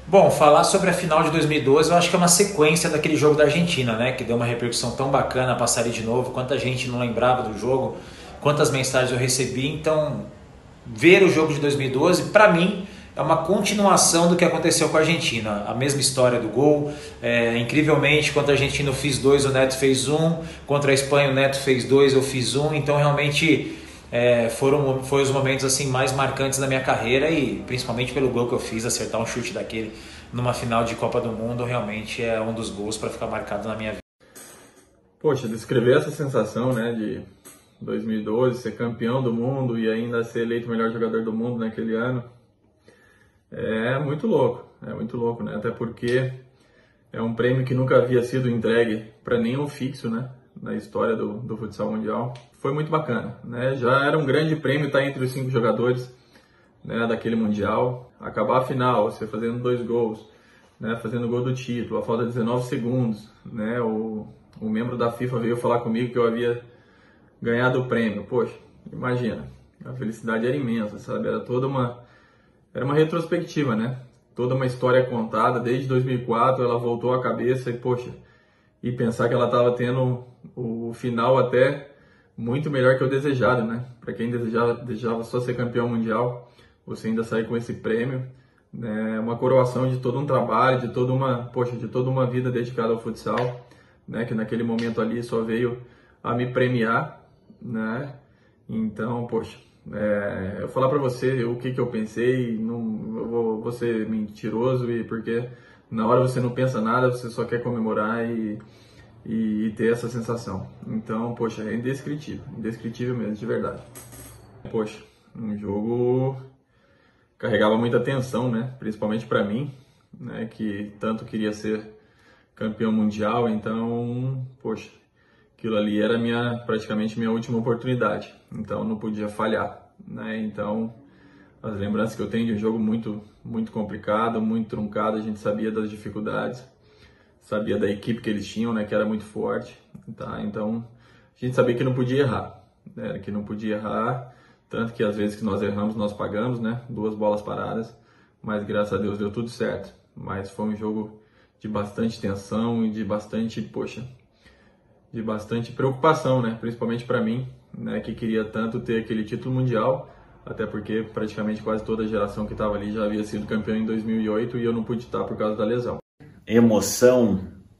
Bom, falar sobre a final de 2012 eu acho que é uma sequência daquele jogo da Argentina, né? Que deu uma repercussão tão bacana passar ali de novo, quanta gente não lembrava do jogo, quantas mensagens eu recebi. Então, ver o jogo de 2012, para mim, é uma continuação do que aconteceu com a Argentina. A mesma história do gol. Incrivelmente, contra a Argentina eu fiz dois, o Neto fez um. Contra a Espanha o Neto fez dois, eu fiz um. Então, realmente, foram os momentos assim mais marcantes da minha carreira e principalmente pelo gol que eu fiz, acertar um chute daquele numa final de Copa do Mundo, realmente é um dos gols para ficar marcado na minha vida. Poxa, descrever essa sensação, né, de 2012, ser campeão do mundo e ainda ser eleito o melhor jogador do mundo naquele ano, é muito louco, né, até porque é um prêmio que nunca havia sido entregue para nenhum fixo, né, na história do futsal mundial. Foi muito bacana, né, já era um grande prêmio estar entre os 5 jogadores, né, daquele mundial, acabar a final, você fazendo 2 gols, né, fazendo o gol do título, a falta de 19 segundos, né, o membro da FIFA veio falar comigo que eu havia ganhado o prêmio. Poxa, imagina, a felicidade era imensa, sabe? Era uma retrospectiva, né? Toda uma história contada, desde 2004 ela voltou à cabeça e, poxa, e pensar que ela estava tendo o final até muito melhor que o desejado, né? Para quem desejava só ser campeão mundial, você ainda sair com esse prêmio, né? Uma coroação de todo um trabalho, de toda uma vida dedicada ao futsal, né, que naquele momento ali só veio a me premiar, né? Então, poxa, eu falar para você o que eu pensei, não eu vou ser mentiroso, e porque na hora você não pensa nada, você só quer comemorar e ter essa sensação. Então, poxa, é indescritível mesmo, de verdade. Poxa, um jogo carregava muita tensão, né? Principalmente para mim, né, que tanto queria ser campeão mundial, então, poxa, aquilo ali era praticamente minha última oportunidade, então não podia falhar, né? Então, as lembranças que eu tenho de um jogo muito complicado, muito truncado, a gente sabia das dificuldades, sabia da equipe que eles tinham, né, que era muito forte, tá? Então, a gente sabia que não podia errar, né? Que não podia errar, tanto que às vezes que nós erramos, nós pagamos, né? 2 bolas paradas, mas graças a Deus deu tudo certo. Mas foi um jogo de bastante tensão e de bastante preocupação, né? Principalmente para mim, né? Que queria tanto ter aquele título mundial, até porque praticamente quase toda a geração que estava ali já havia sido campeão em 2008 e eu não pude estar por causa da lesão. Emoção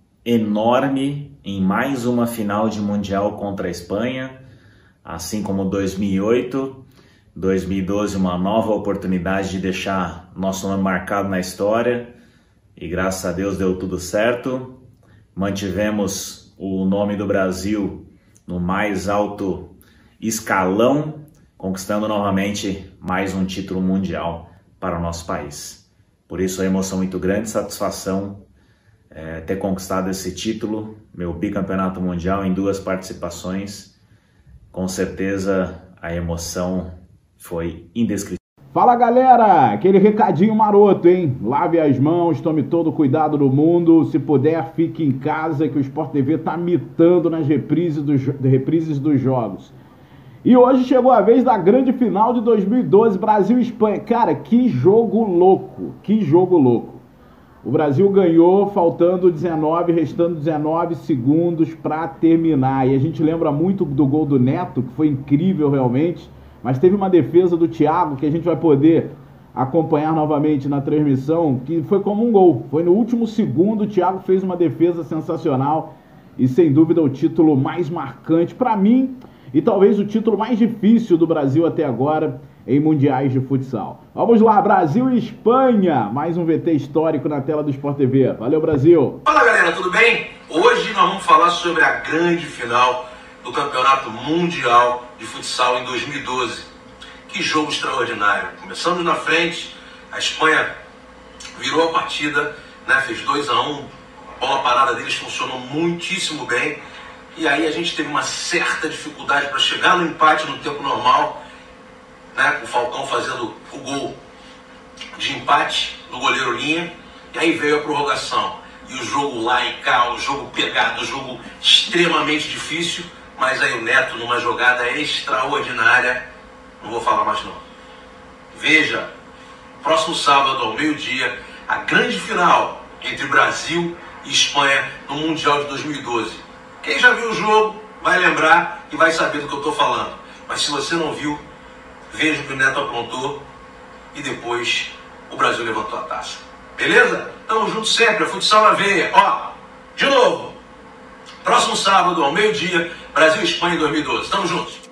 enorme em mais uma final de mundial contra a Espanha, assim como 2008, 2012 uma nova oportunidade de deixar nosso nome marcado na história. E graças a Deus deu tudo certo, mantivemos o nome do Brasil no mais alto escalão, conquistando novamente mais um título mundial para o nosso país. Por isso a emoção muito grande, satisfação ter conquistado esse título, meu bicampeonato mundial em 2 participações. Com certeza a emoção foi indescritível. Fala galera, aquele recadinho maroto, hein? Lave as mãos, tome todo o cuidado do mundo, se puder fique em casa que o Sport TV tá mitando nas reprises dos jogos. E hoje chegou a vez da grande final de 2012, Brasil e Espanha. Cara, que jogo louco, que jogo louco. O Brasil ganhou faltando restando 19 segundos para terminar. E a gente lembra muito do gol do Neto, que foi incrível realmente. Mas teve uma defesa do Thiago que a gente vai poder acompanhar novamente na transmissão, que foi como um gol. Foi no último segundo, o Thiago fez uma defesa sensacional e sem dúvida o título mais marcante para mim e talvez o título mais difícil do Brasil até agora em mundiais de futsal. Vamos lá, Brasil e Espanha, mais um VT histórico na tela do Sport TV. Valeu, Brasil! Fala galera, tudo bem? Hoje nós vamos falar sobre a grande final do Campeonato Mundial de Futsal em 2012. Que jogo extraordinário. Começando na frente, a Espanha virou a partida, né? Fez 2-1, a bola parada deles funcionou muitíssimo bem. E aí a gente teve uma certa dificuldade para chegar no empate no tempo normal, né? Com o Falcão fazendo o gol de empate do goleiro Linha. E aí veio a prorrogação. E o jogo lá e cá, o jogo pegado, o jogo extremamente difícil. Mas aí o Neto, numa jogada extraordinária, não vou falar mais não. Veja, próximo sábado ao meio-dia, a grande final entre Brasil e Espanha no Mundial de 2012. Quem já viu o jogo vai lembrar e vai saber do que eu estou falando. Mas se você não viu, veja o que o Neto aprontou e depois o Brasil levantou a taça. Beleza? Tamo junto sempre, é futsal na veia. Ó, de novo, próximo sábado ao meio-dia, Brasil e Espanha em 2012. Tamo juntos.